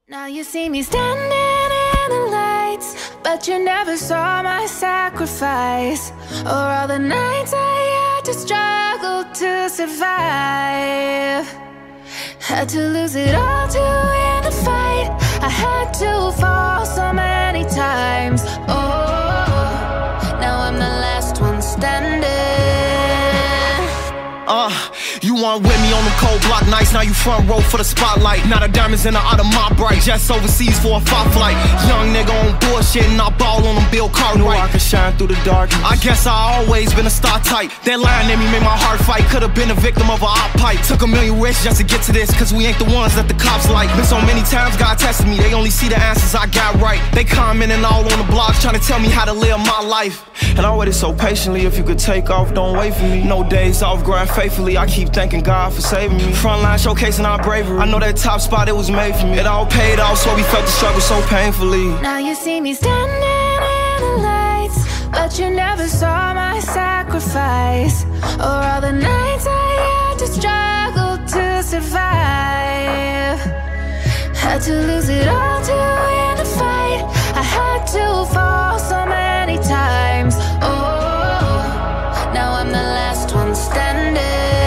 Now you see me standing in the lights, but you never saw my sacrifice, or all the nights I had to struggle to survive. Had to lose it all to win the fight. I had to fall so many times. Oh, now I'm the last one standing. You weren't with me on them cold block nights. Now you front row for the spotlight. Now the diamonds in the out of my bright. Jets overseas for a fight flight. Young nigga on bullshit and I ball on them Bill Cartwright. Knew I could shine through the darkness. I guess I always been a star type. That line in me made my heart fight. Could've been a victim of a op pipe. Took a million risks just to get to this, cause we ain't the ones that the cops like. Been so many times God tested me, they only see the answers I got right. They commenting all on the blogs trying to tell me how to live my life. And I waited so patiently. If you could take off, don't wait for me. No days off, grind faithfully. I keep thanking God for saving me. Frontline showcasing our bravery. I know that top spot, it was made for me. It all paid off, so we felt the struggle so painfully. Now you see me standing in the lights, but you never saw my sacrifice, or all the nights I had to struggle to survive. Had to lose it all to win the fight. I had to fall so many times. Oh, now I'm the last one standing.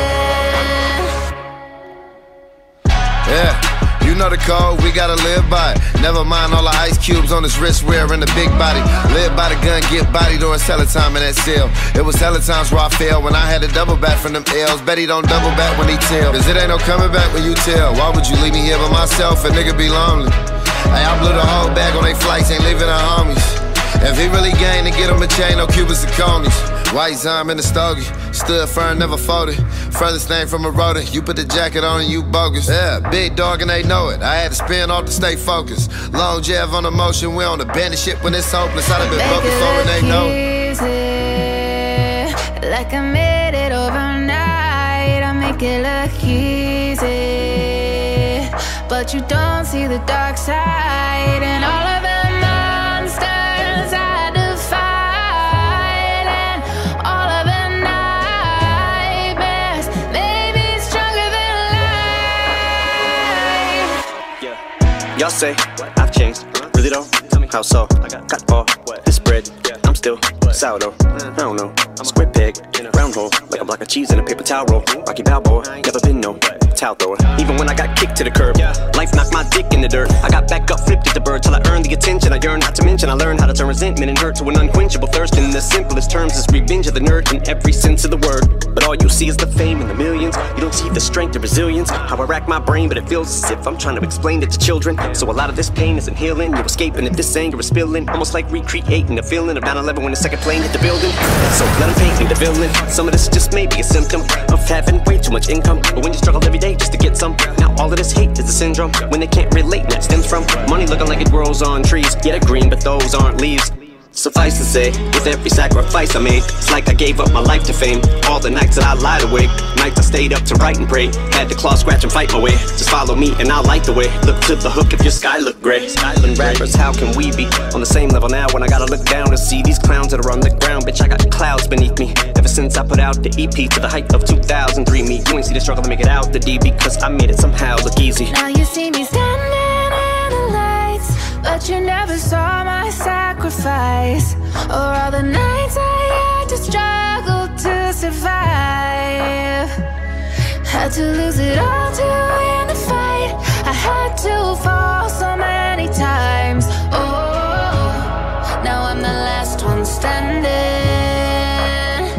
Yeah, you know the code, we gotta live by it. Never mind all the ice cubes on his wrist wearing the big body. Live by the gun, get body during hella time in that cell. It was hella times where I failed when I had to double back from them L's. Bet he don't double back when he tell, cause it ain't no coming back when you tell. Why would you leave me here by myself? A nigga be lonely. Hey, I blew the whole bag on they flights, ain't leaving the homies. If he really gained to get him a chain, no Cubans and conies. White Zime in the stogie, stood firm, never folded. Furthest thing from a rodent, you put the jacket on and you bogus. Yeah, big dog and they know it, I had to spin off to stay focused. Long jab on the motion, we on the bandit shit when it's hopeless. I'd have been broke before and they know it. Like I made it overnight, I make it look easy, but you don't see the dark side and all of the monsters I defied, and all of the nightmares made me stronger than life. Yeah, y'all say I've changed, really though? Tell me how so? Got all this bread, I'm still sourdough. I don't know, square peg, round hole, like a block of cheese in a paper towel roll. Rocky Balboa, never been no towel thrower. Even when I got kicked to the curb, life knocked my dick in the dirt. I got back up, flipped at the bird till I earned the attention I yearned. Not to mention I learned how to turn resentment and hurt to an unquenchable thirst. In the simplest terms, is revenge of the nerd in every sense of the word. But all you see is the fame and the millions. You don't see the strength or resilience. How I rack my brain, but it feels as if I'm trying to explain it to children. So a lot of this pain isn't healing. You're escaping if this anger is spilling. Almost like recreating the feeling of 9/11 when the second plane hit the building. So let them paint me the villain. Some of this just may be a symptom of having way too much income. But when you struggle every day just to get some, now all of this hate is a syndrome. When they can't relate, and it stems from money looking like it grows on trees. Yeah, they're green, but those aren't leaves. Suffice to say, with every sacrifice I made, it's like I gave up my life to fame. All the nights that I lied awake, nights I stayed up to write and pray. Had to claw, scratch, and fight my way. Just follow me and I'll light the way. Look to the hook if your sky look gray. Skyland rappers, how can we be on the same level now when I gotta look down and see these clowns that are on the ground? Bitch, I got clouds beneath me. Ever since I put out the EP to the height of 2003 me. You ain't see the struggle to make it out the D because I made it somehow look easy. Now you see me standing in the lights, but you never saw my sacrifice, or all the nights I had to struggle to survive. Had to lose it all to win the fight. I had to fall so many times. Oh, now I'm the last one standing.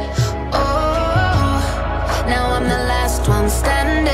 Oh, now I'm the last one standing.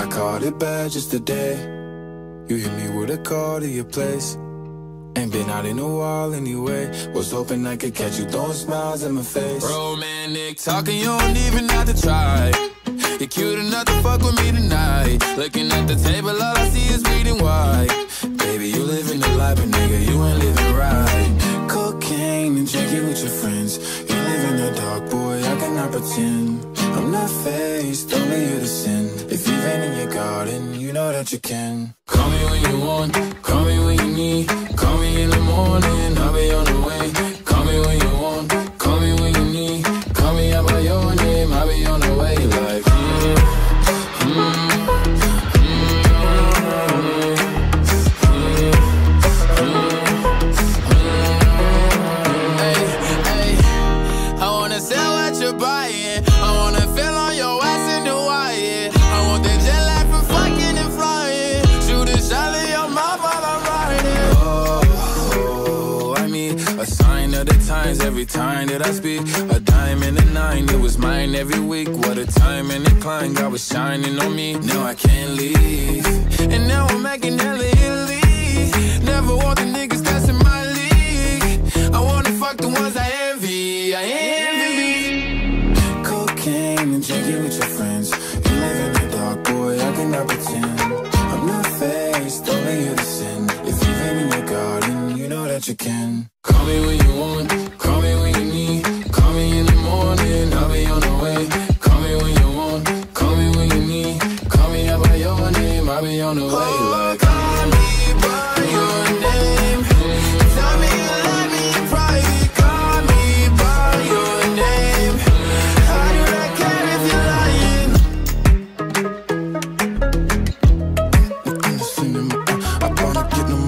caught it bad just today. You hit me with a call to your place. Ain't been out in a while anyway. Was hoping I could catch you throwing smiles in my face. Romantic talking, you don't even have to try. You're cute enough to fuck with me tonight. Looking at the table, all I see is bleeding white. Baby, you living the life, but nigga, you ain't living right. Cocaine and drinking with your friends. You live in the dark, boy, I cannot pretend. I'm not faced, only you to sin. If you've been in your garden, you know that you can. Call me when you want, call me when you need. Call me in the morning, I'll be on the way. Call me when you want, call me when you need. Call me out by your name, I'll be on the way. Like, I wanna sell what you're buying. I wanna feel on your ass in Hawaii. I want that jet lag from fucking and flying. Shoot a shot in your mouth while I'm riding. Oh, I mean, a sign of the times every time that I speak. A dime and a nine, it was mine every week. What a time and a climb, God was shining on me. Now I can't leave, and now I'm making hella Italy. Never want the niggas that's in my league. I wanna fuck the ones I envy. I envy. Cocaine and drinking with your friends. You live in the dark, boy, I cannot pretend. I'm not faced, only you to sin. If you've been in your garden, you know that you can. Call me when you want, call me when you need. Call me in the morning, I'll be on the way. Call me when you want, call me when you need. Call me out by your name, I'll be on the way. Like, call me by your name. Tell me you love me in private. Call me by your name. How do I care if you're lying? I wanna get them,